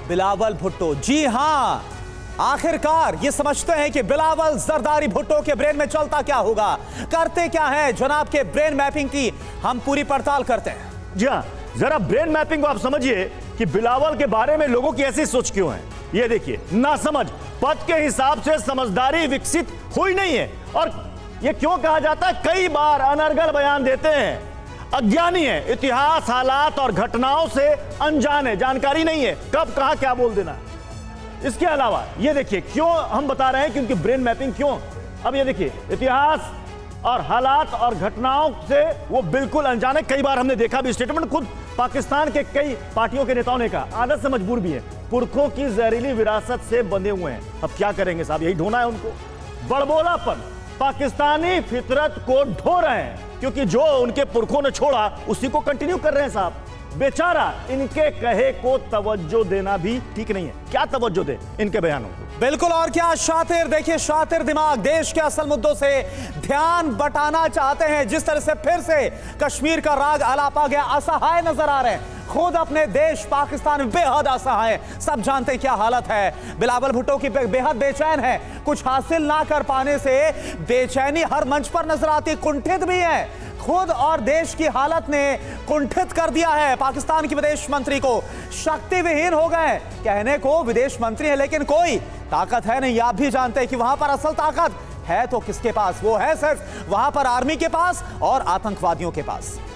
बिलावल भुट्टो। जी हां, आखिरकार ये समझते हैं कि बिलावल जरदारी भुट्टो के ब्रेन में चलता क्या होगा, करते क्या है। जनाब के ब्रेन मैपिंग की हम पूरी पड़ताल करते हैं। जी हाँ, जरा ब्रेन मैपिंग को आप समझिए कि बिलावल के बारे में लोगों की ऐसी सोच क्यों है। ये देखिए, नासमझ, पद के हिसाब से समझदारी विकसित हुई नहीं है। और ये क्यों कहा जाता है, कई बार अनर्गल बयान देते हैं, अज्ञानी है, इतिहास, हालात और घटनाओं से अनजान है, जानकारी नहीं है कब कहां क्या बोल देना। इसके अलावा ये देखिए क्यों हम बता रहे हैं, क्योंकि ब्रेन मैपिंग क्यों। अब ये देखिए, इतिहास और हालात और घटनाओं से वो बिल्कुल अनजान है। कई बार हमने देखा भी, स्टेटमेंट खुद पाकिस्तान के कई पार्टियों के नेताओं ने कहा, आदत से मजबूर भी है, पुरखों की जहरीली विरासत से बंधे हुए हैं। अब क्या करेंगे साहब, यही ढोना है उनको। बड़बोलापन, पाकिस्तानी फितरत को ढो रहे हैं, क्योंकि जो उनके पुरखों ने छोड़ा उसी को कंटिन्यू कर रहे हैं साहब। बेचारा, इनके कहे को तवज्जो देना भी ठीक नहीं है। क्या तवज्जो दे इनके बयानों को। बिल्कुल, और क्या शातिर, देखिए शातिर दिमाग देश के असल मुद्दों से ध्यान बटाना चाहते हैं। जिस तरह से फिर से कश्मीर का राग अलापा गया, असहाय नजर आ रहे हैं, खुद अपने देश पाकिस्तान में बेहद असहाय। सब जानते हैं क्या हालत है। बिलावल भुट्टो की बेहद बेचैन है, कुछ हासिल ना कर पाने से बेचैनी हर मंच पर नजर आती, कुंठित भी है। खुद और देश की हालत ने कुंठित कर दिया है पाकिस्तान की विदेश मंत्री को। शक्ति विहीन हो गए, कहने को विदेश मंत्री है लेकिन कोई ताकत है नहीं। आप भी जानते हैं कि वहां पर असल ताकत है तो किसके पास, वो है सिर्फ वहां पर आर्मी के पास और आतंकवादियों के पास।